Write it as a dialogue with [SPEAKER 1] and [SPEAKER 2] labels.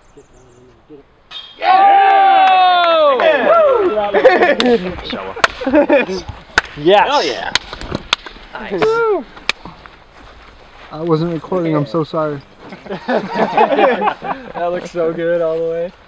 [SPEAKER 1] Yeah! Yes!
[SPEAKER 2] Oh yeah! Nice.
[SPEAKER 3] I wasn't recording, I'm so sorry.
[SPEAKER 1] That looks so good all the way.